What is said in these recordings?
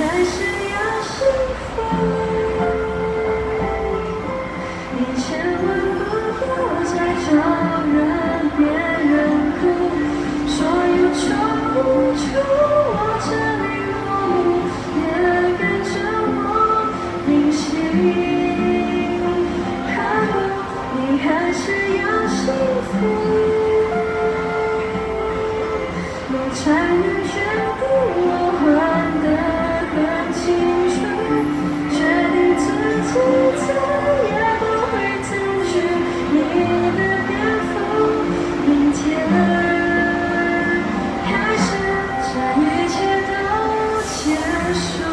还是要幸福。你千万不要再招惹别人哭，所有错误就我这里落幕，别跟着我明醒。可不，你还是要幸福。 我才能决定，我活得很清楚，决定自己再也不会占据你的蝙蝠。明天，还是这一切都结束。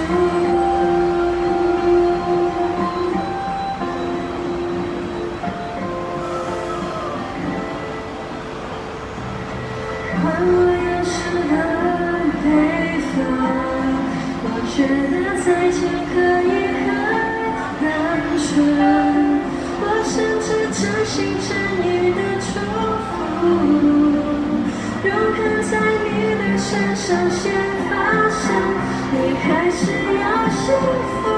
换我有时的配方，我觉得再见可以很单纯。我甚至真心真意的祝福，永恒在你的身上先发生，你还是要幸福。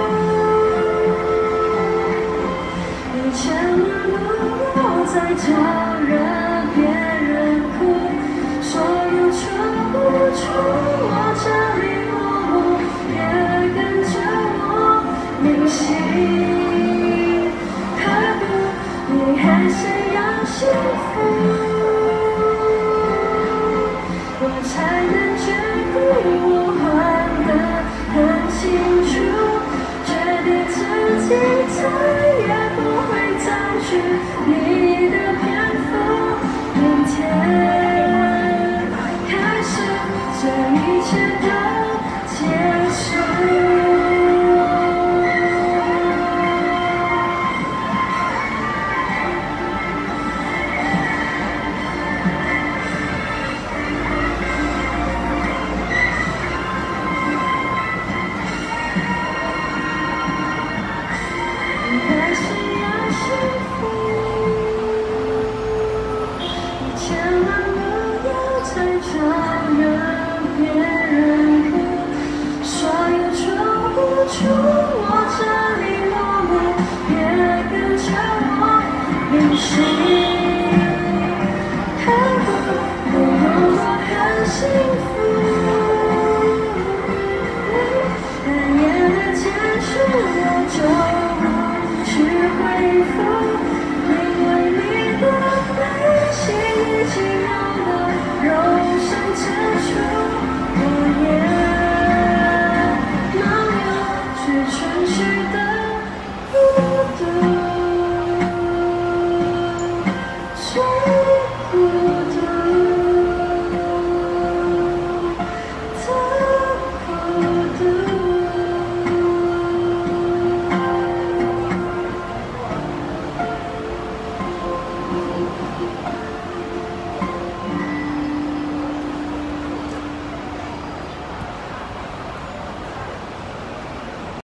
你千万不要再招惹别人哭。 所有错误从我这里落幕，别跟着我明醒。可不，你还是要幸福。我才能决定，我活得很清楚，决定自己再也不会占据你的蝙蝠。明天。 这一切都结束。你还是要幸福，你千万不要再招惹。 别人哭，所有错误从我这里落幕，别跟着我明醒。可不，我很幸福。暗夜的结束，我就不去恢复，因为你的内心已经有了肉身之处。 我也能有最纯粹的孤独，最孤独的孤独。